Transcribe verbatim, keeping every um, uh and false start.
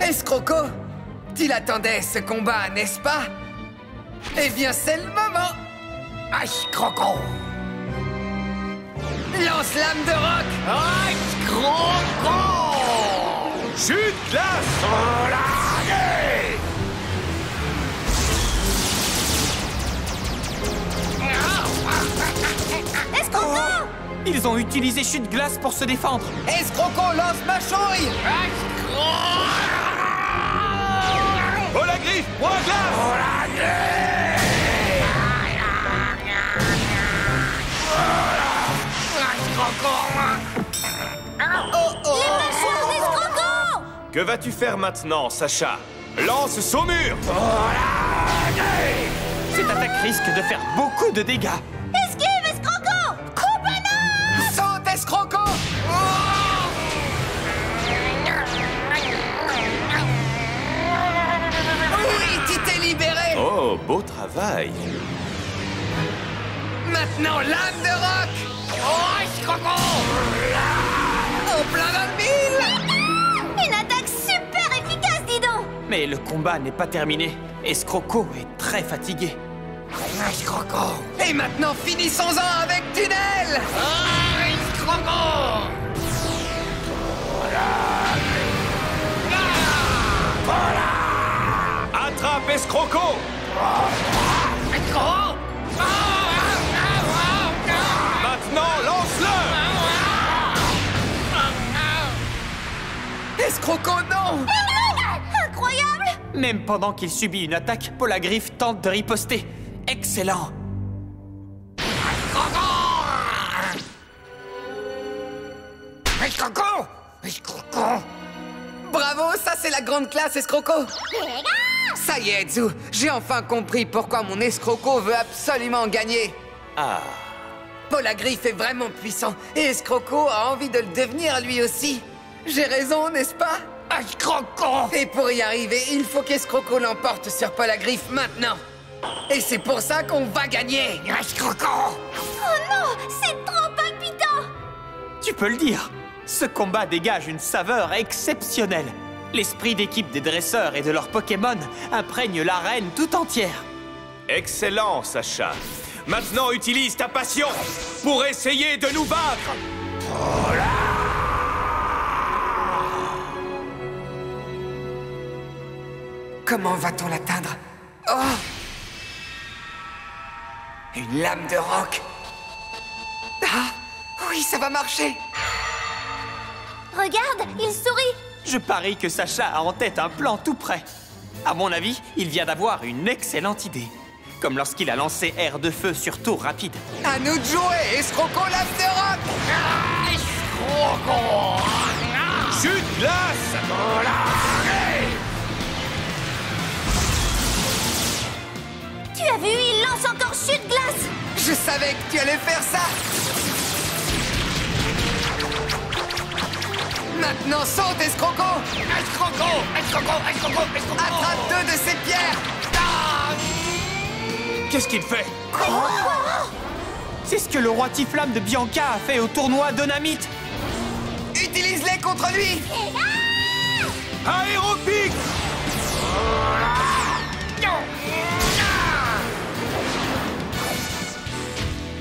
Escroco, tu l'attendais ce combat, n'est-ce pas? Eh bien, c'est le moment. Escroco. Lance lame de roc. Escroco. Chute glace. Volage. Escroco! Ils ont utilisé chute glace pour se défendre. Escroco, lance ma chouille. Oh la griffe, point glace. Oh, oh. Les mâchoires d'Escroco! Que vas-tu faire maintenant, Sacha? Lance saumure. Cette attaque risque de faire beaucoup de dégâts. Esquive, Escroco! Coupe-nous! Saute, Escroco. Oui, tu t'es libéré. Oh, beau travail. Maintenant, lame de roc. Oh, Escroco. En plein dans le mille. Une attaque super efficace, dis donc! Mais le combat n'est pas terminé. Escroco est très fatigué. Escroco. Et maintenant, finissons-en avec Tunnel. Ah, Escroco. Attrape Escroco. Escroco. Maintenant, lance-le. Escroco, non. Incroyable! Même pendant qu'il subit une attaque, Polagriffe tente de riposter. Excellent. Escroco. Escroco. Bravo, ça c'est la grande classe, Escroco. Ça y est, Zu, j'ai enfin compris pourquoi mon Escroco veut absolument gagner. Ah. Polagriffe est vraiment puissant et Escroco a envie de le devenir lui aussi. J'ai raison, n'est-ce pas? Escroco! Et pour y arriver, il faut qu'Escroco l'emporte sur Polagriffe maintenant. Et c'est pour ça qu'on va gagner. Escroco! Oh non! C'est trop palpitant! Tu peux le dire. Ce combat dégage une saveur exceptionnelle. L'esprit d'équipe des dresseurs et de leurs Pokémon imprègne l'arène tout entière. Excellent, Sacha. Maintenant, utilise ta passion pour essayer de nous battre. Comment va-t-on l'atteindre? Oh! Une lame de roc. Ah! Oui, ça va marcher. Regarde, il sourit! Je parie que Sacha a en tête un plan tout prêt. À mon avis, il vient d'avoir une excellente idée. Comme lorsqu'il a lancé Air de Feu sur tour rapide. À nous de jouer, Escroco, lame de roc. Ah, Escroco! Chute glace. Tu as vu, il lance encore chute glace! Je savais que tu allais faire ça. Maintenant, saute, Escroco. Escroco! Escroco! Escroco! Escroco! Attrape deux de ces pierres. Ah! Qu'est-ce qu'il fait? C'est ce que le roi Tiflamme de Bianca a fait au tournoi Dynamite. Utilise-les contre lui. Aéropic.